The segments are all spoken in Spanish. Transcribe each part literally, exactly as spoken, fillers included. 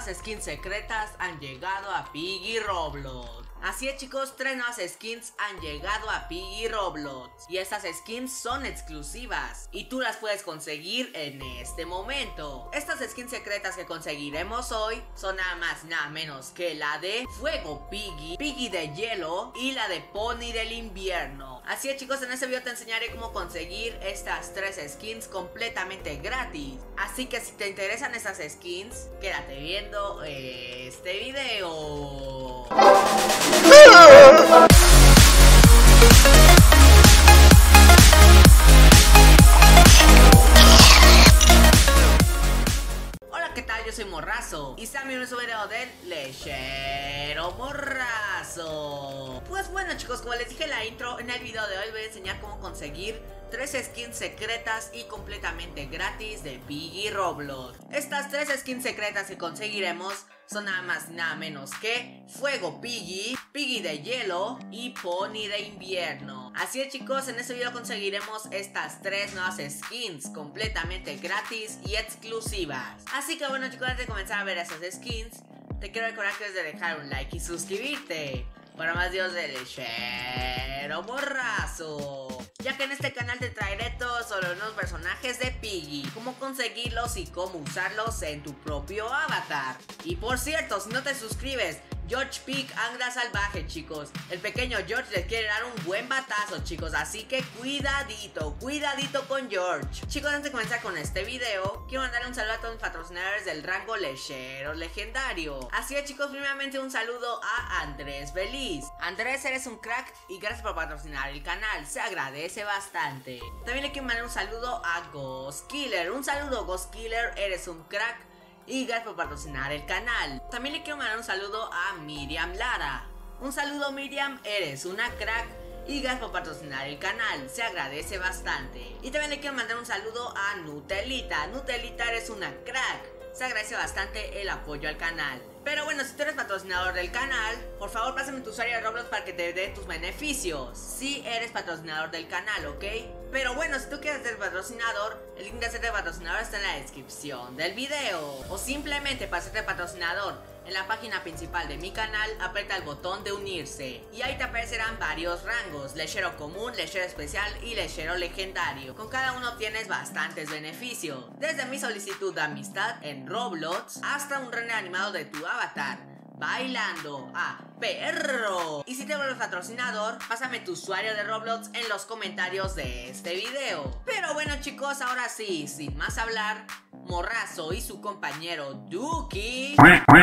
nuevas skins secretas han llegado a Piggy Roblox. Así es chicos, tres nuevas skins han llegado a Piggy Roblox y estas skins son exclusivas y tú las puedes conseguir en este momento. Estas skins secretas que conseguiremos hoy son nada más y nada menos que la de Fuego Piggy, Piggy de Hielo y la de Pony del Invierno. Así es chicos, en este video te enseñaré cómo conseguir estas tres skins completamente gratis. Así que si te interesan estas skins, quédate viendo este video. Hola, ¿qué tal? Yo soy Morrazo y sean bienvenidos a un video del Lechero Morrazo. Pues bueno chicos, como les dije en la intro, en el video de hoy voy a enseñar cómo conseguir tres skins secretas y completamente gratis de Piggy Roblox. Estas tres skins secretas que conseguiremos son nada más y nada menos que Fuego Piggy, Piggy de Hielo y Pony de Invierno. Así es chicos, en este video conseguiremos estas tres nuevas skins completamente gratis y exclusivas. Así que bueno chicos, antes de comenzar a ver esas skins, te quiero recordar que debes de dejar un like y suscribirte para más videos de Lechero Morrazo, ya que en este canal te traeré todo sobre unos personajes de Piggy, cómo conseguirlos y cómo usarlos en tu propio avatar. Y por cierto, si no te suscribes, George Pig anda salvaje chicos. El pequeño George les quiere dar un buen batazo chicos, así que cuidadito, cuidadito con George. Chicos, antes de comenzar con este video, quiero mandarle un saludo a todos mis patrocinadores del rango Lechero Legendario. Así es chicos, primeramente un saludo a Andrés Beliz. Andrés, eres un crack y gracias por patrocinar el canal, se agradece bastante. También le quiero mandar un saludo a Ghost Killer. Un saludo Ghost Killer, eres un crack y gracias por patrocinar el canal. También le quiero mandar un saludo a Miriam Lara. Un saludo Miriam, eres una crack y gracias por patrocinar el canal, se agradece bastante. Y también le quiero mandar un saludo a Nutelita. Nutelita, eres una crack, se agradece bastante el apoyo al canal. Pero bueno, si tú eres patrocinador del canal, por favor pásame tu usuario de Roblox para que te dé tus beneficios. Si eres patrocinador del canal, ¿ok? Pero bueno, si tú quieres ser patrocinador, el link de hacerte patrocinador está en la descripción del video. O simplemente para hacerte patrocinador, en la página principal de mi canal, aprieta el botón de unirse y ahí te aparecerán varios rangos: lechero común, lechero especial y lechero legendario. Con cada uno tienes bastantes beneficios, desde mi solicitud de amistad en Roblox hasta un render animado de tu avatar bailando a perro. Y si te vuelves patrocinador, pásame tu usuario de Roblox en los comentarios de este video. Pero bueno chicos, ahora sí, sin más hablar, Morrazo y su compañero Duki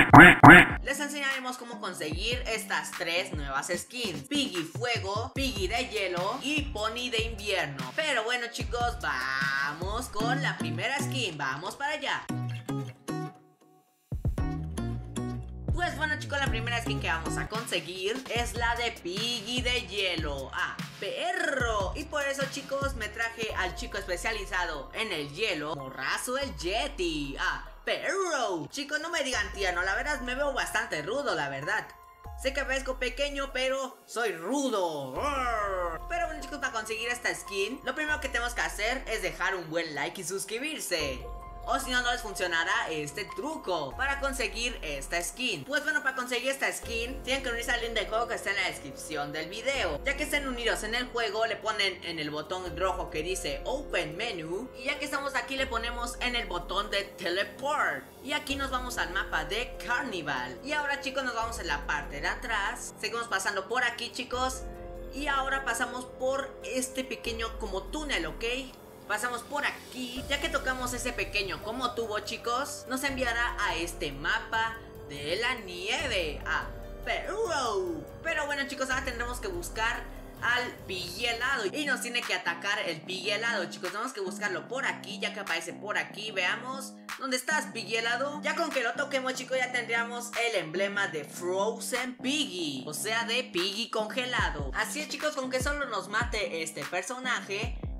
les enseñaremos cómo conseguir estas tres nuevas skins: Piggy Fuego, Piggy de Hielo y Pony de Invierno. Pero bueno chicos, vamos con la primera skin, vamos para allá. Pues bueno chicos, la primera skin que vamos a conseguir es la de Piggy de Hielo a perro. Y por eso chicos me traje al chico especializado en el hielo, Morrazo el Yeti a perro. Chicos, no me digan tierno, la verdad me veo bastante rudo, la verdad. Sé que parezco pequeño, pero soy rudo. Pero bueno chicos, para conseguir esta skin, lo primero que tenemos que hacer es dejar un buen like y suscribirse. O si no, no les funcionará este truco para conseguir esta skin. Pues bueno, para conseguir esta skin tienen que unirse al link del juego que está en la descripción del video. Ya que estén unidos en el juego, le ponen en el botón rojo que dice Open Menu. Y ya que estamos aquí, le ponemos en el botón de Teleport. Y aquí nos vamos al mapa de Carnival. Y ahora chicos, nos vamos en la parte de atrás. Seguimos pasando por aquí chicos. Y ahora pasamos por este pequeño como túnel, ¿ok? Pasamos por aquí, ya que tocamos ese pequeño como tubo chicos, nos enviará a este mapa de la nieve a Perú. Pero bueno chicos, ahora tendremos que buscar al Piggy helado y nos tiene que atacar el Piggy helado chicos. Tenemos que buscarlo por aquí, ya que aparece por aquí. Veamos, ¿dónde estás Piggy helado? Ya con que lo toquemos chicos, ya tendríamos el emblema de Frozen Piggy, o sea de Piggy congelado. Así es chicos, con que solo nos mate este personaje,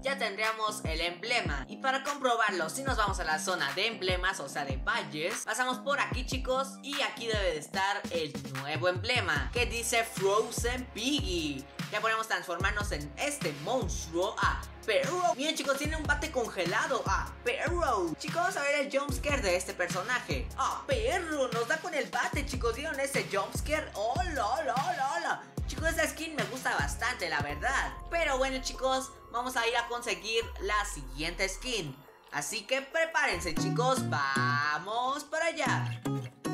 ya tendríamos el emblema. Y para comprobarlo, si nos vamos a la zona de emblemas, o sea de valles, pasamos por aquí, chicos, y aquí debe de estar el nuevo emblema que dice Frozen Piggy. Ya podemos transformarnos en este monstruo. Ah, Perro. Miren, chicos, tiene un bate congelado. Ah, Perro. Chicos, vamos a ver el jumpscare de este personaje. Ah, Perro. Nos da con el bate, chicos. ¿Vieron ese jumpscare? ¡Hola, hola, hola, hola! Chicos, esta skin me gusta bastante, la verdad. Pero bueno, chicos, vamos a ir a conseguir la siguiente skin. Así que prepárense, chicos. ¡Vamos para allá!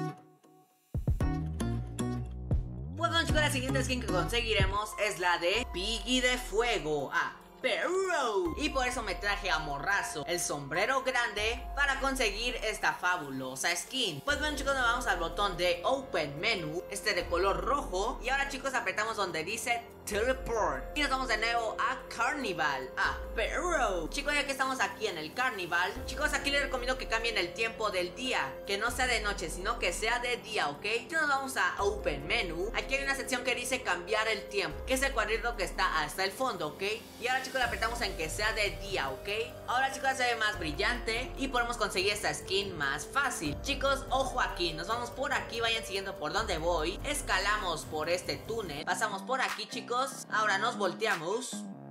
Bueno, chicos, la siguiente skin que conseguiremos es la de Piggy de Fuego. Ah, Perro. Y por eso me traje a Morrazo, el sombrero grande, para conseguir esta fabulosa skin. Pues bueno, chicos, nos vamos al botón de Open Menu, este de color rojo. Y ahora, chicos, apretamos donde dice Teleport. Y nos vamos de nuevo a Carnival. Ah, Perro. Chicos, ya que estamos aquí en el Carnival, chicos, aquí les recomiendo que cambien el tiempo del día. Que no sea de noche, sino que sea de día, ¿ok? Y nos vamos a Open Menu. Aquí hay una sección que dice cambiar el tiempo, que es el cuadrito que está hasta el fondo, ¿ok? Y ahora, chicos, le apretamos en que sea de día, ¿ok? Ahora, chicos, se ve más brillante y podemos conseguir esta skin más fácil. Chicos, ojo aquí, nos vamos por aquí, vayan siguiendo por donde voy. Escalamos por este túnel, pasamos por aquí, chicos. Ahora nos volteamos.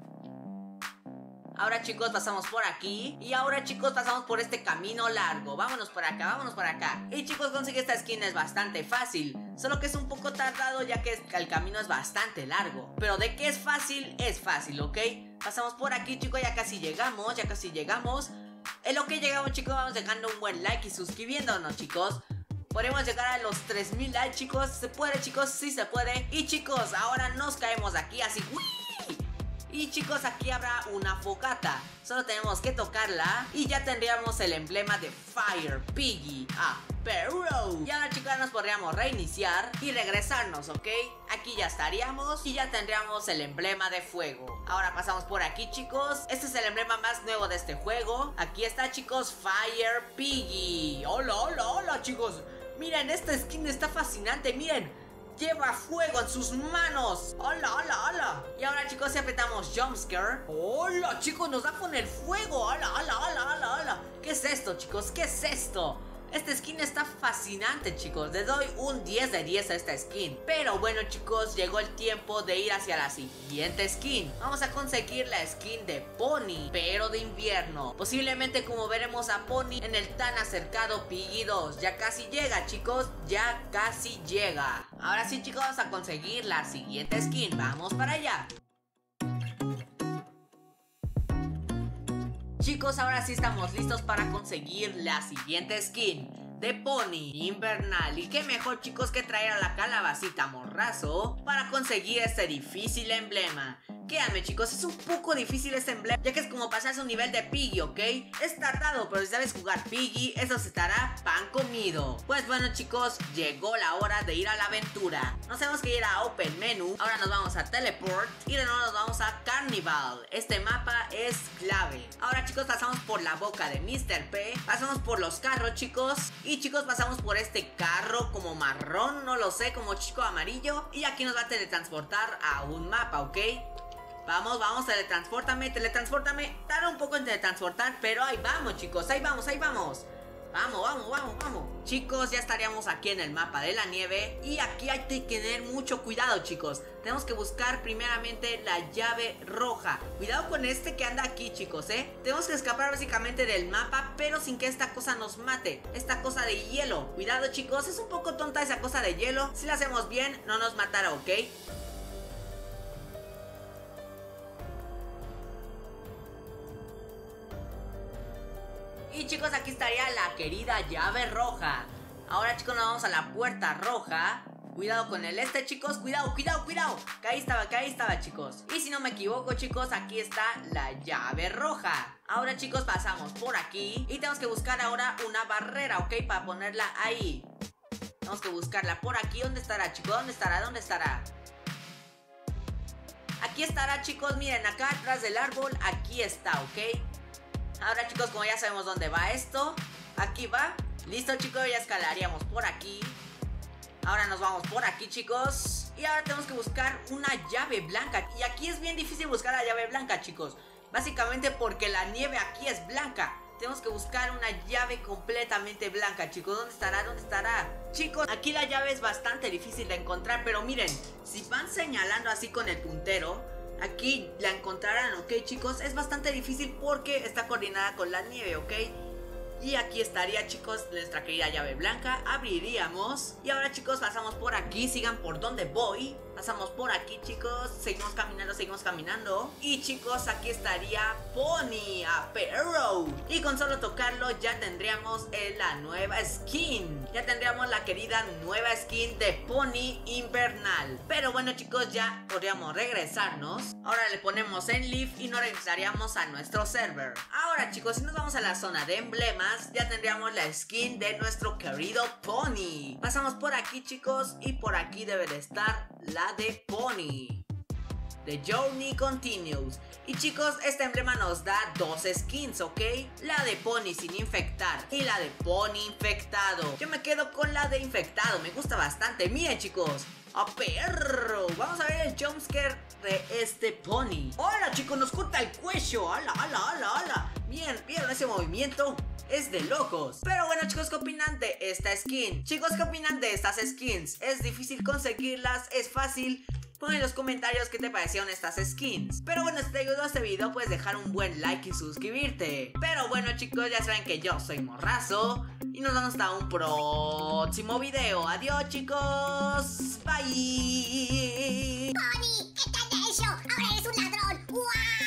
Ahora, chicos, pasamos por aquí. Y ahora, chicos, pasamos por este camino largo. Vámonos por acá, vámonos por acá. Y, chicos, conseguir esta skin es bastante fácil. Solo que es un poco tardado, ya que el camino es bastante largo. Pero de que es fácil, es fácil, ¿ok? Pasamos por aquí, chicos, ya casi llegamos. Ya casi llegamos. En lo que llegamos, chicos, vamos dejando un buen like y suscribiéndonos, chicos. Podemos llegar a los tres mil likes, chicos. Se puede, chicos, sí se puede. Y, chicos, ahora nos caemos aquí así. ¡Uy! Y, chicos, aquí habrá una fogata. Solo tenemos que tocarla y ya tendríamos el emblema de Fire Piggy. Ah, Perro. Y ahora, chicos, nos podríamos reiniciar y regresarnos, ¿ok? Aquí ya estaríamos y ya tendríamos el emblema de fuego. Ahora pasamos por aquí, chicos. Este es el emblema más nuevo de este juego. Aquí está, chicos, Fire Piggy. Hola, hola, hola, chicos. Miren, esta skin está fascinante, miren. Lleva fuego en sus manos. Hola, hola, hola. Y ahora, chicos, si apretamos Jumpscare. Hola, chicos, nos da con el fuego. Hola, hola, hola, hola, hola. ¿Qué es esto, chicos? ¿Qué es esto? Esta skin está fascinante, chicos. Le doy un diez de diez a esta skin. Pero bueno, chicos, llegó el tiempo de ir hacia la siguiente skin. Vamos a conseguir la skin de Pony, pero de invierno. Posiblemente como veremos a Pony en el tan acercado Piggy dos. Ya casi llega, chicos. Ya casi llega. Ahora sí, chicos, vamos a conseguir la siguiente skin. Vamos para allá. Chicos, ahora sí estamos listos para conseguir la siguiente skin de Pony invernal. Y qué mejor, chicos, que traer a la calabacita Morrazo para conseguir este difícil emblema. Créanme, chicos, es un poco difícil este emblema, ya que es como pasarse un nivel de Piggy, ¿ok? Es tardado, pero si sabes jugar Piggy, eso se estará pan comido. Pues bueno, chicos, llegó la hora de ir a la aventura. Nos tenemos que ir a Open Menu. Ahora nos vamos a Teleport y de nuevo nos vamos a Carnival. Este mapa es clave. Ahora, chicos, pasamos por la boca de mister P. Pasamos por los carros, chicos. Y, chicos, pasamos por este carro como marrón, no lo sé, como chico amarillo. Y aquí nos va a teletransportar a un mapa, ¿ok? Vamos, vamos, teletranspórtame, teletranspórtame. Tarda un poco en teletransportar, pero ahí vamos, chicos, ahí vamos, ahí vamos. Vamos, vamos, vamos, vamos. Chicos, ya estaríamos aquí en el mapa de la nieve. Y aquí hay que tener mucho cuidado, chicos. Tenemos que buscar primeramente la llave roja. Cuidado con este que anda aquí, chicos, ¿eh? Tenemos que escapar básicamente del mapa, pero sin que esta cosa nos mate. Esta cosa de hielo. Cuidado, chicos, es un poco tonta esa cosa de hielo. Si la hacemos bien, no nos matará, ¿ok? Y, chicos, aquí estaría la querida llave roja. Ahora, chicos, nos vamos a la puerta roja. Cuidado con el este, chicos. Cuidado, cuidado, cuidado. Que ahí estaba, que ahí estaba, chicos. Y si no me equivoco, chicos, aquí está la llave roja. Ahora, chicos, pasamos por aquí. Y tenemos que buscar ahora una barrera, ¿ok? Para ponerla ahí. Tenemos que buscarla por aquí. ¿Dónde estará, chicos? ¿Dónde estará? ¿Dónde estará? Aquí estará, chicos. Miren, acá atrás del árbol. Aquí está, ¿ok? Ahora, chicos, como ya sabemos dónde va esto, aquí va. Listo, chicos, ya escalaríamos por aquí. Ahora nos vamos por aquí, chicos. Y ahora tenemos que buscar una llave blanca. Y aquí es bien difícil buscar la llave blanca, chicos. Básicamente porque la nieve aquí es blanca. Tenemos que buscar una llave completamente blanca, chicos. ¿Dónde estará? ¿Dónde estará? Chicos, aquí la llave es bastante difícil de encontrar, pero miren, si van señalando así con el puntero, aquí la encontrarán, ¿ok, chicos? Es bastante difícil porque está coordinada con la nieve, ¿ok? Y aquí estaría, chicos, nuestra querida llave blanca. Abriríamos. Y ahora, chicos, pasamos por aquí. Sigan por donde voy. Pasamos por aquí, chicos. Seguimos caminando, seguimos caminando. Y, chicos, aquí estaría Pony Apero. Y con solo tocarlo ya tendríamos eh, la nueva skin. Ya tendríamos la querida nueva skin de Pony Invernal. Pero bueno, chicos, ya podríamos regresarnos. Ahora le ponemos en Leaf y nos regresaríamos a nuestro server. Ahora, chicos, si nos vamos a la zona de emblemas, ya tendríamos la skin de nuestro querido Pony. Pasamos por aquí, chicos, y por aquí debe de estar la de Pony. The Journey Continues. Y, chicos, este emblema nos da dos skins, ¿ok? La de Pony sin infectar y la de Pony infectado. Yo me quedo con la de infectado, me gusta bastante. Miren, chicos, ¡a perro! Vamos a ver el jumpscare de este Pony. ¡Hola, chicos! Nos corta el cuello. ¡Hala, hala, hala, hala! Bien, ¿vieron ese movimiento? Es de locos. Pero bueno, chicos, ¿qué opinan de esta skin? Chicos, ¿qué opinan de estas skins? ¿Es difícil conseguirlas? ¿Es fácil? Pon en los comentarios qué te parecieron estas skins. Pero bueno, si te ayudó este video, puedes dejar un buen like y suscribirte. Pero bueno, chicos, ya saben que yo soy Morrazo y nos vemos hasta un próximo video. Adiós, chicos. Bye. Pony, ¿qué tal de eso? Ahora eres un ladrón. ¡Guau!